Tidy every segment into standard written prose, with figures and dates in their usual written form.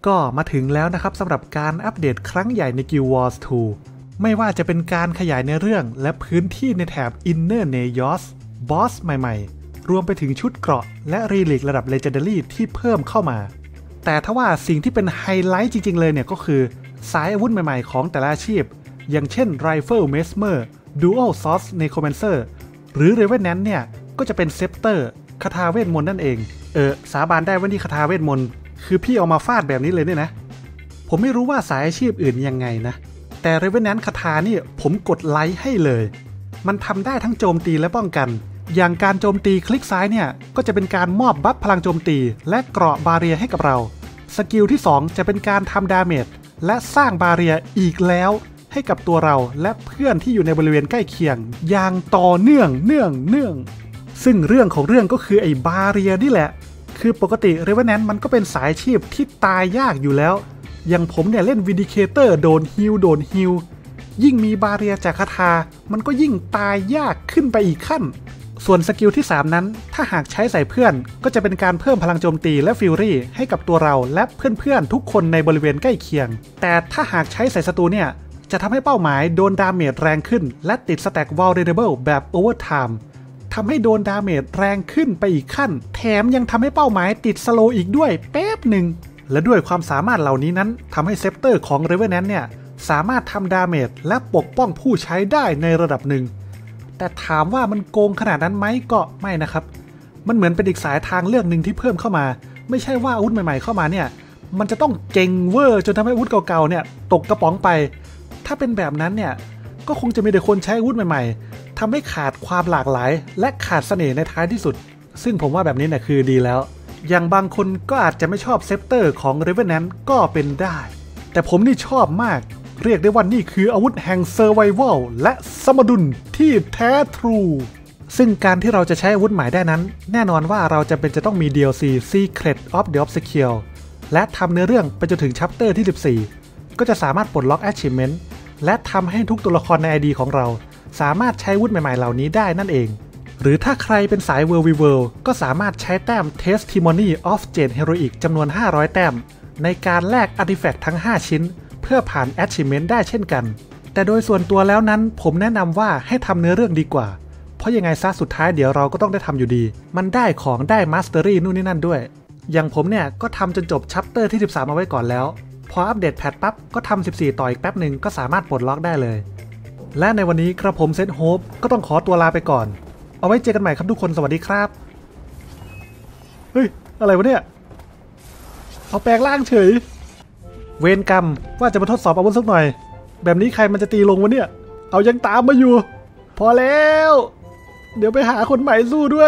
ก็มาถึงแล้วนะครับสำหรับการอัปเดตครั้งใหญ่ใน Guild Wars 2 ไม่ว่าจะเป็นการขยายในเรื่องและพื้นที่ในแถบ Inner Neos บอสใหม่ๆรวมไปถึงชุดเกราะและรีลิกระดับ Legendary ที่เพิ่มเข้ามาแต่ถ้าว่าสิ่งที่เป็นไฮไลท์จริงๆเลยเนี่ยก็คือสายอาวุธใหม่ๆของแต่ละอาชีพอย่างเช่น Rifle Mesmer Dual Sword Necromancer หรือ Revenant เนี่ยก็จะเป็น Scepter คาถาเวทมนต์นั่นเองสาบานได้ว่านี่คาถาเวทมนต์คือพี่เอามาฟาดแบบนี้เลยเนี่ยนะผมไม่รู้ว่าสายอาชีพอื่นยังไงนะแต่ Revenant คาถานี่ผมกดไลค์ให้เลยมันทำได้ทั้งโจมตีและป้องกันอย่างการโจมตีคลิกซ้ายเนี่ยก็จะเป็นการมอบบัฟพลังโจมตีและเกราะบาเรียให้กับเราสกิลที่2จะเป็นการทำดาเมจและสร้างบาเรียอีกแล้วให้กับตัวเราและเพื่อนที่อยู่ในบริเวณใกล้เคียงอย่างต่อเนื่องซึ่งเรื่องของเรื่องก็คือไอ้บาเรียนี่แหละคือปกติ Revenant มันก็เป็นสายอาชีพที่ตายยากอยู่แล้วอย่างผมเนี่ยเล่น Vindicator โดนฮิลยิ่งมีบาเรียจากคาถามันก็ยิ่งตายยากขึ้นไปอีกขั้นส่วนสกิลที่3นั้นถ้าหากใช้ใส่เพื่อนก็จะเป็นการเพิ่มพลังโจมตีและฟิวรี่ให้กับตัวเราและเพื่อนๆทุกคนในบริเวณใกล้เคียงแต่ถ้าหากใช้ใส่ศัตรูเนี่ยจะทำให้เป้าหมายโดนดาเมจแรงขึ้นและติดสแต็ก Vulnerable แบบโอเวอร์ไทม์ทำให้โดนดาเมจแรงขึ้นไปอีกขั้นแถมยังทำให้เป้าหมายติดสโลว์อีกด้วยแป๊บหนึ่งและด้วยความสามารถเหล่านี้นั้นทำให้เซปเตอร์ของ Revenant เนี่ยสามารถทำดาเมจและปกป้องผู้ใช้ได้ในระดับหนึ่งแต่ถามว่ามันโกงขนาดนั้นไหมก็ไม่นะครับมันเหมือนเป็นอีกสายทางเลือกหนึ่งที่เพิ่มเข้ามาไม่ใช่ว่าอาวุธใหม่ๆเข้ามาเนี่ยมันจะต้องเก่งเวอร์จนทำให้อาวุธเก่าๆเนี่ยตกกระป๋องไปถ้าเป็นแบบนั้นเนี่ยก็คงจะมีแต่คนใช้อาวุธใหม่ๆทำให้ขาดความหลากหลายและขาดเสน่ห์ในท้ายที่สุดซึ่งผมว่าแบบนี้เนี่ยคือดีแล้วอย่างบางคนก็อาจจะไม่ชอบเซปเตอร์ของ Revenant ก็เป็นได้แต่ผมนี่ชอบมากเรียกได้ว่านี่คืออาวุธแห่งเซอร์ไววัลและสมดุลที่แท้ทรูซึ่งการที่เราจะใช้อาวุธใหม่ได้นั้นแน่นอนว่าเราจะเป็นจะต้องมี DLC Secret of the Obscure และทำเนื้อเรื่องไปจนถึงชัปเตอร์ที่14ก็จะสามารถปลดล็อก Achievement และทำให้ทุกตัวละครใน ID ของเราสามารถใช้อาวุธใหม่ๆเหล่านี้ได้นั่นเองหรือถ้าใครเป็นสาย World ก็สามารถใช้แต้ม Testimony of Jade Heroic จำนวน500แต้มในการแลก Artifact ทั้ง5ชิ้นเพื่อผ่าน Achievement ได้เช่นกันแต่โดยส่วนตัวแล้วนั้นผมแนะนำว่าให้ทำเนื้อเรื่องดีกว่าเพราะยังไงซะสุดท้ายเดี๋ยวเราก็ต้องได้ทำอยู่ดีมันได้ของได้ Mastery นู่นนี่นั่นด้วยอย่างผมเนี่ยก็ทำจนจบชัปเตอร์ที่13เอาไว้ก่อนแล้วพออัปเดตแพทปั๊บก็ทำ14ต่ออีกแป๊บหนึ่งก็สามารถปลดล็อกได้เลยและในวันนี้กระผมเซนโฮปก็ต้องขอตัวลาไปก่อนเอาไว้เจอกันใหม่ครับทุกคนสวัสดีครับเฮ้ยอะไรวะเนี่ยเอาแปลงร่างเฉยเวรกรรมว่าจะมาทดสอบอาวุธสักหน่อยแบบนี้ใครมันจะตีลงวะเนี่ยเอายังตามมาอยู่พอแล้วเดี๋ยวไปหาคนใหม่สู้ด้วย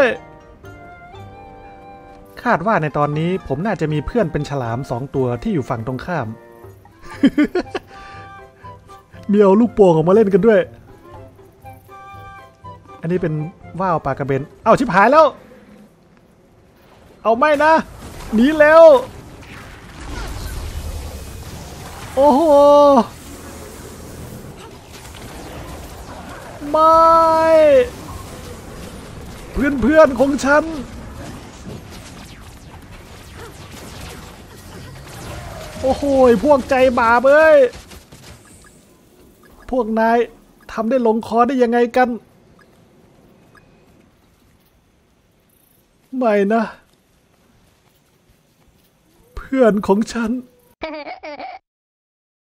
คาดว่าในตอนนี้ผมน่าจะมีเพื่อนเป็นฉลาม2ตัวที่อยู่ฝั่งตรงข้าม มีเอาลูกโป่งออกมาเล่นกันด้วยอันนี้เป็นว่าวปลากระเบนเอาชิบหายแล้วเอาไม่นะหนีแล้วโอ้โหไม่เพื่อนของฉันโอ้โหพวกใจบาปเอ้ยพวกนายทำได้ลงคอได้ยังไงกันไม่นะเพื่อนของฉัน